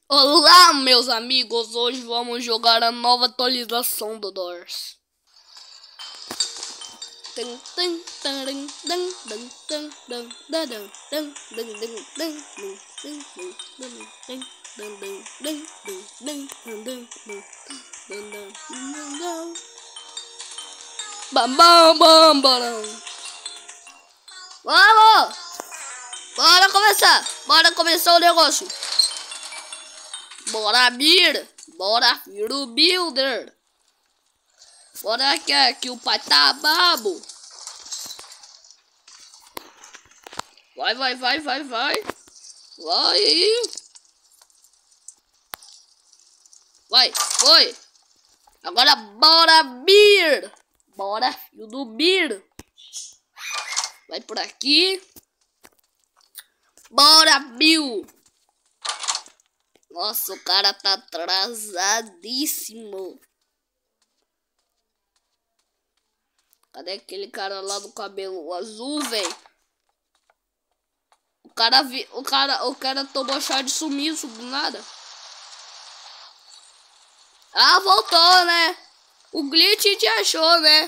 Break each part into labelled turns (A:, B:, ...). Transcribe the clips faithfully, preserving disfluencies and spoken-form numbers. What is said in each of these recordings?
A: Olá, meus amigos! Hoje vamos jogar a nova atualização do Doors. Bam, bam, bam, bam. Vamos! Bora começar! Bora começar o negócio! Bora vir! Bora vir o builder! Bora que aqui o pai tá babo! Vai, vai, vai, vai, vai! Vai! Vai, foi! Agora bora vir! Bora filho do bir! Vai por aqui! Bora, Bill! Nossa, o cara tá atrasadíssimo. Cadê aquele cara lá do cabelo azul, velho? O cara vi, o cara, o cara tomou chá de sumiço do nada. Ah, voltou, né? O glitch te achou, né?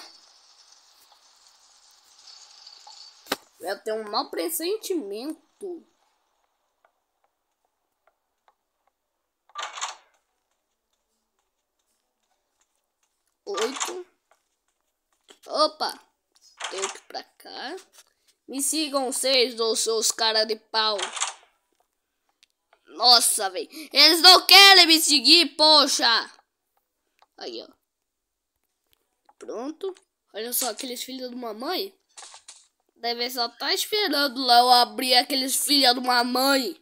A: Eu tenho um mau pressentimento. Oito. Opa. Tenho que ir pra cá. Me sigam vocês, ou seus cara de pau. Nossa, velho. Eles não querem me seguir, poxa. Aí, ó. Pronto. Olha só, aqueles filhos de mamãe. Deve só estar esperando lá eu abrir aqueles filhos de mamãe.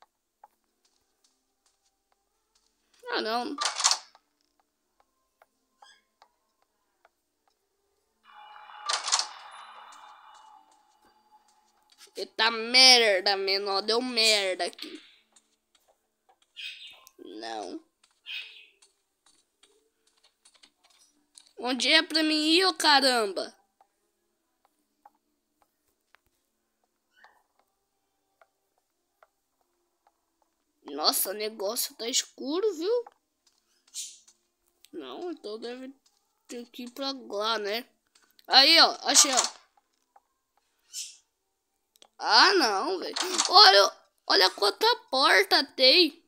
A: Ah, não. Eita merda, menor. Deu merda aqui. Não. Onde é pra mim ir, ô caramba? Nossa, o negócio tá escuro, viu? Não, então deve ter que ir pra lá, né? Aí, ó. Achei, ó. Ah, não, velho. Olha, olha quanta porta tem.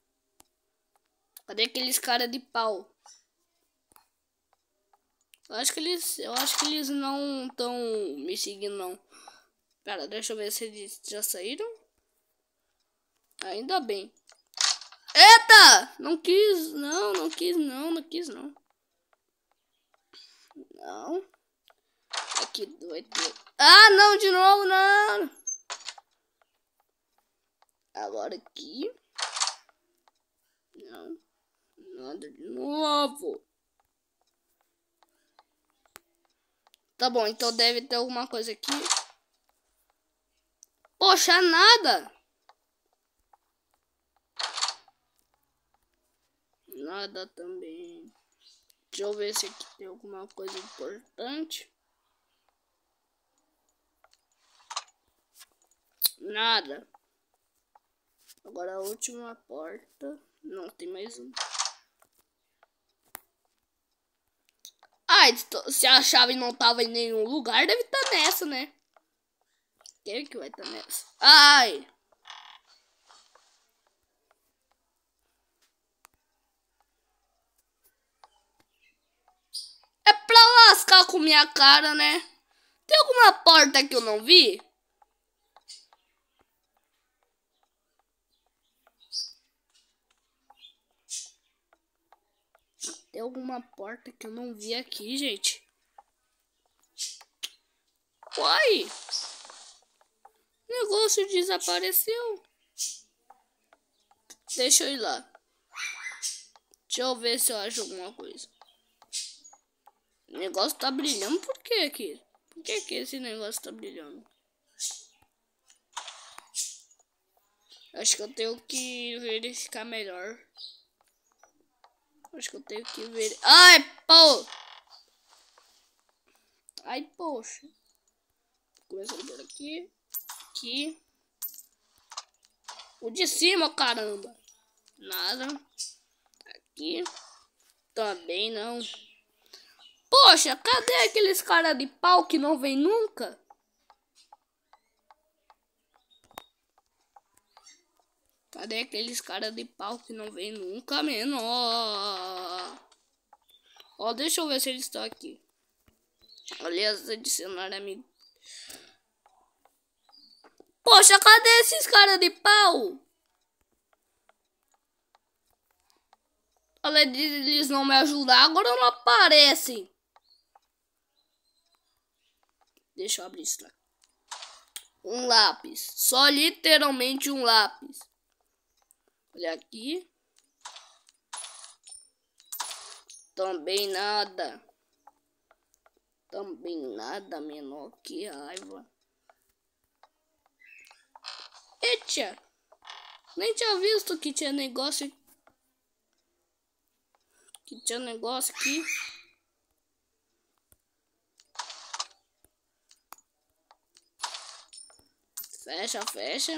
A: Cadê aqueles cara de pau? Eu acho que eles, eu acho que eles não estão me seguindo, não. Pera, deixa eu ver se eles já saíram. Ainda bem. Eita! Não quis, não, não quis, não, não quis, não. Não. Aqui vai ter. Ah, não, de novo, não. Agora aqui. Não. Nada de novo. Tá bom, então deve ter alguma coisa aqui. Poxa, nada. Nada também. Deixa eu ver se aqui tem alguma coisa importante. Nada. Agora a última porta. Não, tem mais um. Ai, se a chave não tava em nenhum lugar, deve estar nessa, né? Quem que vai estar nessa? Ai! É pra lascar com minha cara, né? Tem alguma porta que eu não vi? Tem alguma porta que eu não vi aqui, gente? Uai! O negócio desapareceu. Deixa eu ir lá. Deixa eu ver se eu acho alguma coisa. O negócio tá brilhando. Por que aqui? Por que que esse negócio tá brilhando? Acho que eu tenho que verificar melhor. Acho que eu tenho que ver. Ai, pô! Ai, poxa. Começando por aqui. Aqui. O de cima, caramba. Nada. Aqui. Também não. Poxa, cadê aqueles cara de pau que não vem nunca? Cadê aqueles cara de pau que não vem nunca, menor? Ó, deixa eu ver se eles estão aqui. Aliás, adicionar amigo. Poxa, cadê esses cara de pau? Além de eles não me ajudar, agora não aparecem. Deixa eu abrir isso lá. Um lápis. Só literalmente um lápis. Olha aqui. Também nada. Também nada, menor. Que raiva. Eita. Nem tinha visto que tinha negócio. Que tinha negócio aqui. Fecha, fecha.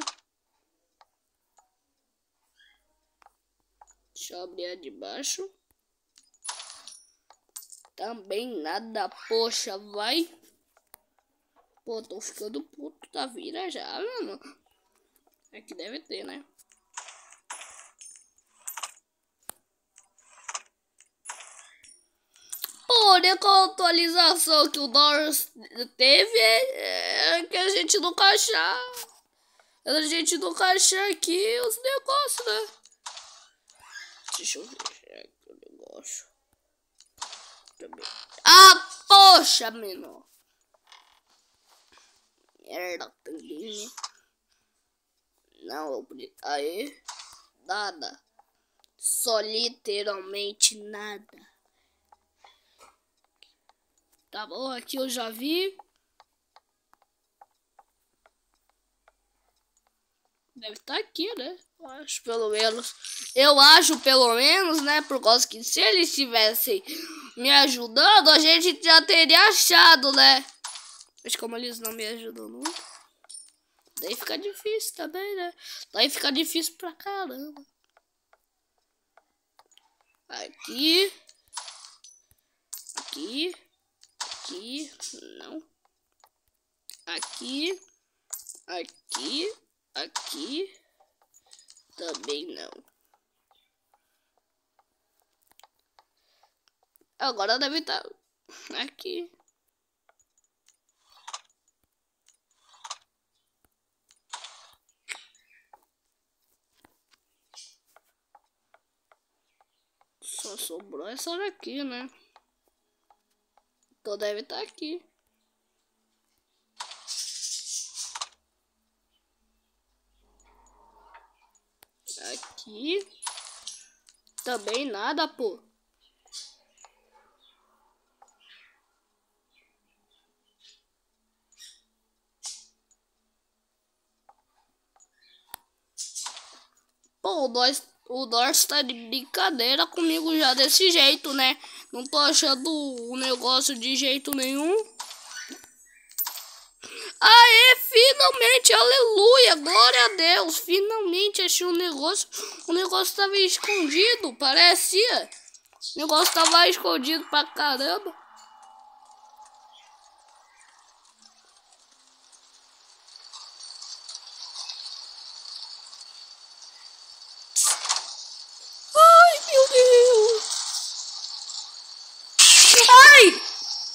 A: Deixa eu abrir a de baixo. Também nada, poxa, vai. Pô, tô ficando puto da vida já, mano. É que deve ter, né? Pô, né, com a atualização que o Doors teve, é, é que a gente nunca achar. A gente nunca achar aqui os negócios, né? Deixa eu ver aqui o negócio. Ah, poxa, menor. Merda também, né? Não, eu... Aí, nada. Só literalmente nada. Tá bom, aqui eu já vi. Deve estar aqui, né? Eu acho, pelo menos. Eu acho, pelo menos, né? Por causa que se eles tivessem me ajudando, a gente já teria achado, né? Mas como eles não me ajudam nunca, daí fica difícil também, né? Daí fica difícil pra caramba. Aqui. Aqui. Aqui. Não. Aqui. Aqui. Aqui. Também não. Agora deve estar aqui. Só sobrou essa daqui, né? Então deve estar aqui. Aqui. Também nada, pô. Pô, o Dors, o Dors tá de brincadeira comigo já desse jeito, né? Não tô achando o negócio de jeito nenhum. Aê, finalmente, aleluia, glória a Deus. Finalmente achei um negócio. O negócio tava escondido, parecia. O negócio tava escondido pra caramba. Ai, meu Deus. Ai!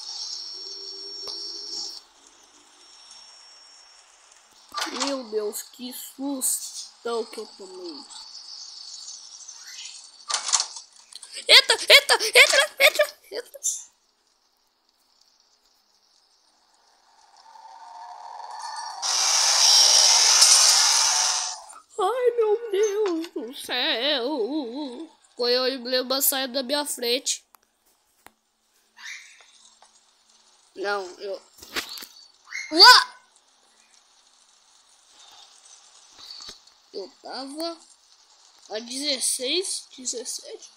A: Meu Deus, que susto que eu tomei. Eita, eita, entra, entra, entra. Ai, meu Deus do céu. Foi o emblema saindo da minha frente. Não, eu... Uá! Eu tava a dezesseis, dezessete,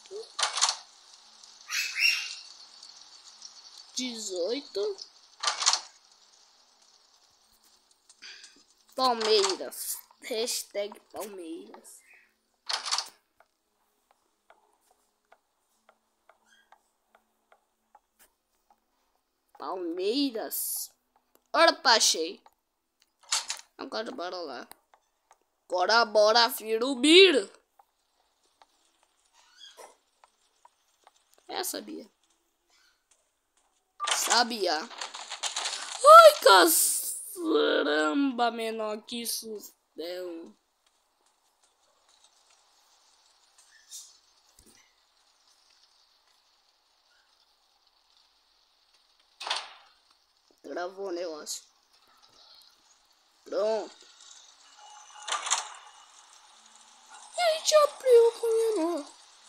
A: dezoito. Palmeiras. Hashtag Palmeiras. Palmeiras. Opa, achei. Agora bora lá. Agora bora firubir. É, sabia. Sabia. Ai, caramba, menor, que sustão. Travou o negócio. Pronto. E a gente abriu com o menor.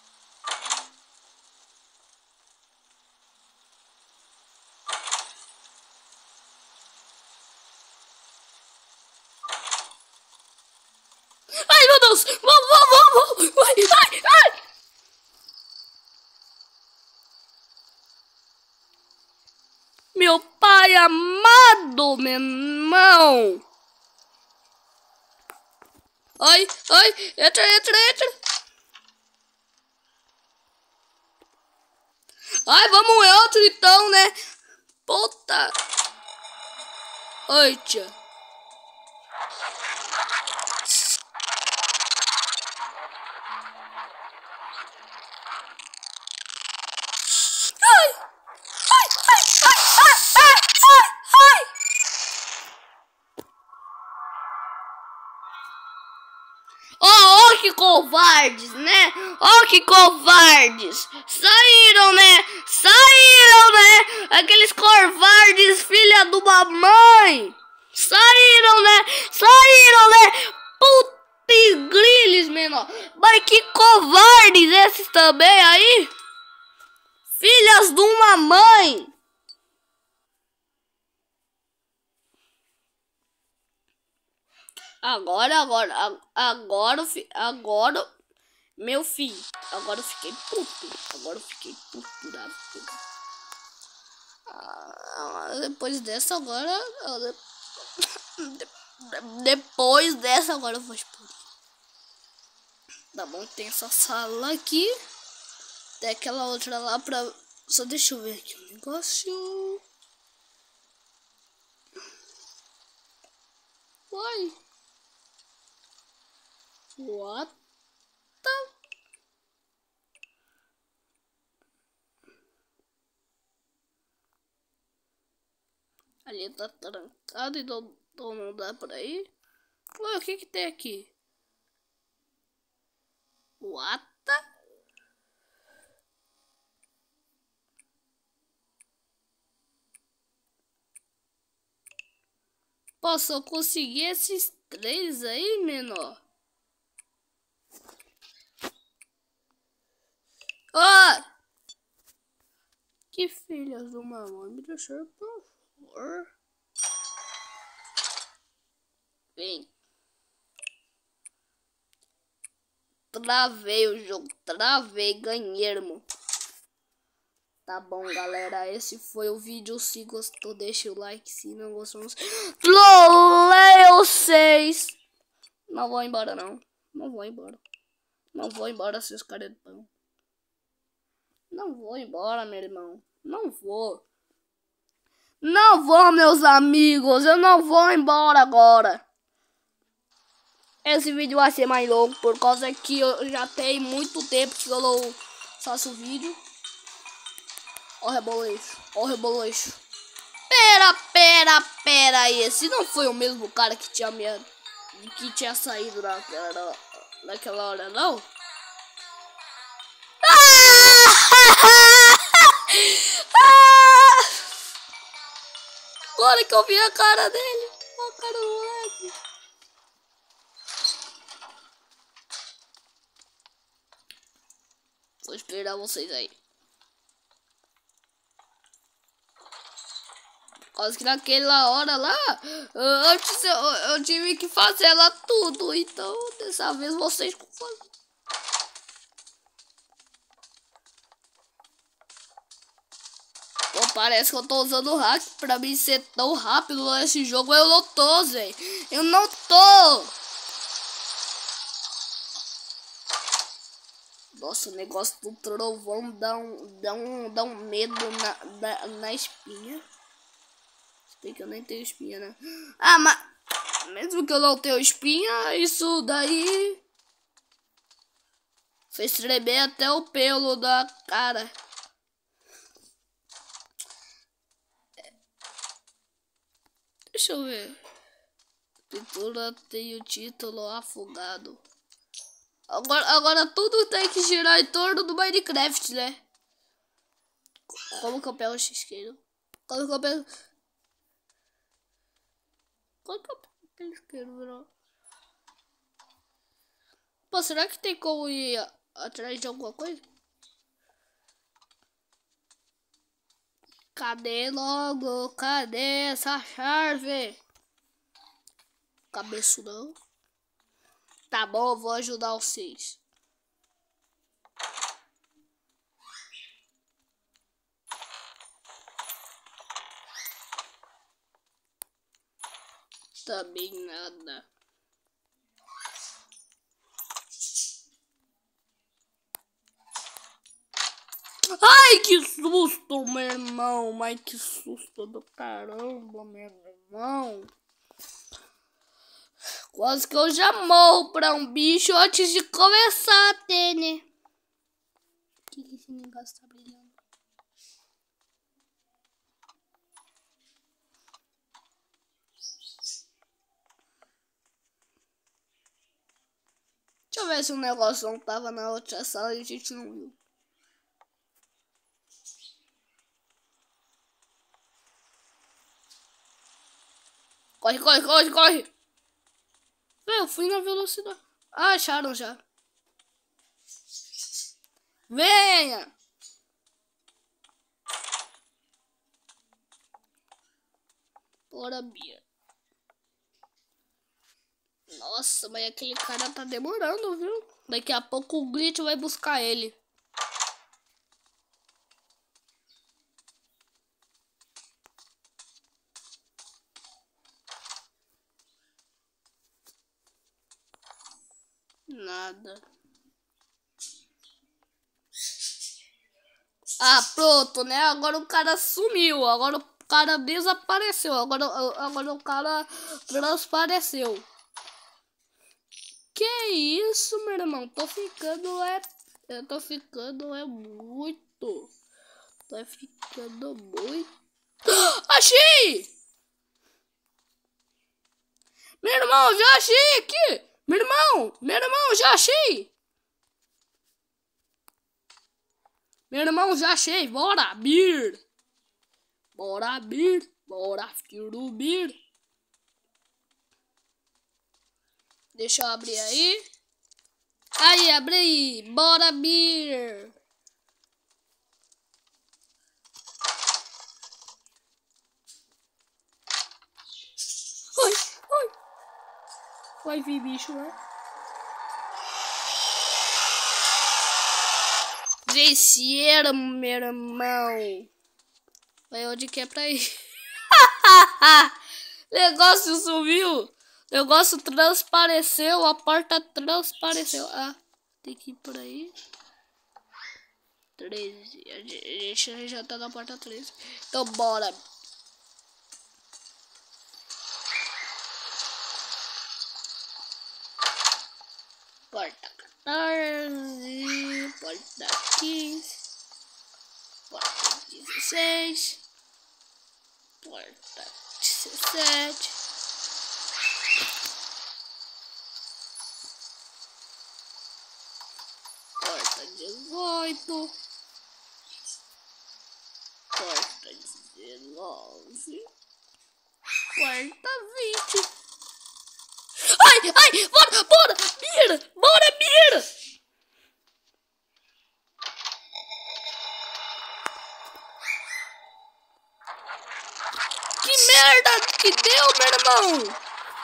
A: Ai, meu Deus! Vamos, vamos, vamos! Ai, ai, ai! Meu pai amado, meu irmão! Ai, ai, entra, entra, entra! Ai, vamos em outro então, né? Puta! Ai, tia! Ai! Ai, ai, ai, ai, ai, ai, ai! Oh, oh, que covardes, né? Oh, que covardes! Saíram, né? Saíram, né? Aqueles covardes, filha de uma mãe! Saíram, né? Saíram, né? Putz griles, menor! Mas que covardes esses também aí? Filhas de uma mãe! Agora, agora, agora, agora, meu filho, agora eu fiquei puto, agora eu fiquei puto da vida. Ah, depois dessa agora, depois dessa agora eu vou explodir. Tá bom, tem essa sala aqui, tem aquela outra lá pra, só deixa eu ver aqui um negócio. Uai. What the... Ali tá trancado e não, não dá pra ir. Ué, o que que tem aqui? What the... Posso conseguir esses três aí, menor? Oh! Que filhas de uma mãe, me deixa por favor. Vem. Travei o jogo, travei, ganhei, irmão. Tá bom, galera, esse foi o vídeo. Se gostou, deixa o like. Se não gostou, trolei vocês. Não vou embora, não. Não vou embora. Não vou embora, seus caras de pão. Não vou embora, meu irmão. Não vou. Não vou, meus amigos. Eu não vou embora agora. Esse vídeo vai ser mais longo, por causa que eu já tenho muito tempo que eu não faço vídeo. Ó o reboleixo. Ó o reboleixo. Pera, pera, pera aí. Esse não foi o mesmo cara que tinha, minha, que tinha saído naquela, naquela hora, não? Agora que eu vi a cara dele. A cara do moleque. Vou esperar vocês aí. Quase que naquela hora lá, antes eu, eu tive que fazer lá tudo. Então, dessa vez vocês com fome. Pô, parece que eu tô usando o hack pra mim ser tão rápido nesse jogo. Eu não tô, Zé. Eu não tô. Nossa, o negócio do trovão dá um, dá um, dá um medo na, na, na espinha. Tem que eu nem tenho espinha, né? Ah, mas mesmo que eu não tenha espinha, isso daí fez tremer até o pelo da cara. Deixa eu ver. Pintura tem o título Afogado. Agora, agora tudo tem que girar em torno do Minecraft, né? Como que eu pego o isqueiro? Como que eu pego... Como que eu pego aquele isqueiro, bro? Pô, será que tem como ir atrás de alguma coisa? Cadê logo? Cadê essa chave? Cabeçudão. Tá bom, eu vou ajudar vocês. Também nada. Ai, que susto, meu irmão. Mas que susto do caramba, meu irmão. Quase que eu já morro pra um bicho antes de começar a ter, né? O que que esse negócio tá brilhando? Deixa eu ver se o negócio não tava na outra sala e a gente não viu. Corre, corre, corre, corre. Eu fui na velocidade. Ah, acharam já. Venha. Bora, Bia. Nossa, mas aquele cara tá demorando, viu? Daqui a pouco o Glitch vai buscar ele. Nada. Ah, pronto, né? Agora o cara sumiu. Agora o cara desapareceu. Agora, agora o cara transpareceu. Que isso, meu irmão? Tô ficando é... Eu tô ficando é muito. Tô ficando muito. Achei! Meu irmão, já achei aqui! Meu irmão! Meu irmão, já achei! Meu irmão, já achei! Bora, Bir! Bora, Bir! Bora, filho do Bir! Deixa eu abrir aí. Aí, abre aí! Bora, Bir! Ai, ai! Vai vir bicho, né? Desceram, meu irmão. Vai onde que é pra ir? Negócio sumiu. Negócio transpareceu. A porta transpareceu. Ah, tem que ir por aí. treze. A gente já tá na porta treze. Então bora. Porta quatorze. Porta quinze. Porta dezesseis. Porta dezessete. Porta dezoito. Porta dezenove. Porta vinte. Ai, ai, bora, bora, mira, bora, mira. Que merda que deu, meu irmão.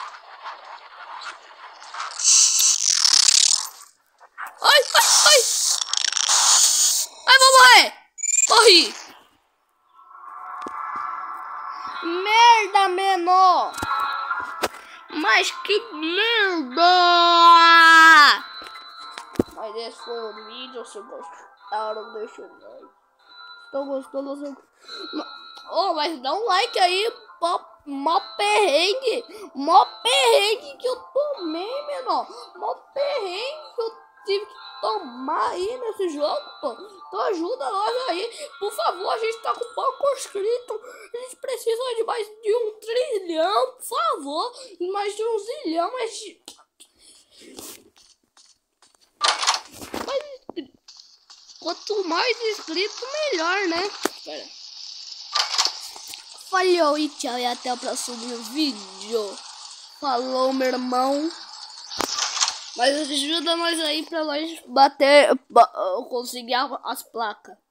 A: Ai, ai, ai. Ai, vou morrer. Morri. Merda, menor. Mas que merda! Mas esse foi o vídeo. Se gostaram, deixa o like. Estou gostando. Oh, mas dá um like aí. Mó, mó perrengue. Mó perrengue que eu tomei, menor. Mó perrengue que eu tive que tomar aí nesse jogo, pô. Então ajuda nós aí. Por favor, a gente tá com pouco inscrito. A gente precisa de mais de um trilhão, por favor. Mais de um zilhão, mas... mas... quanto mais inscrito, melhor, né? Pera. Falou e tchau, e até o próximo vídeo. Falou, meu irmão. Mas ajuda nós aí pra nós bater, ba conseguir as placas.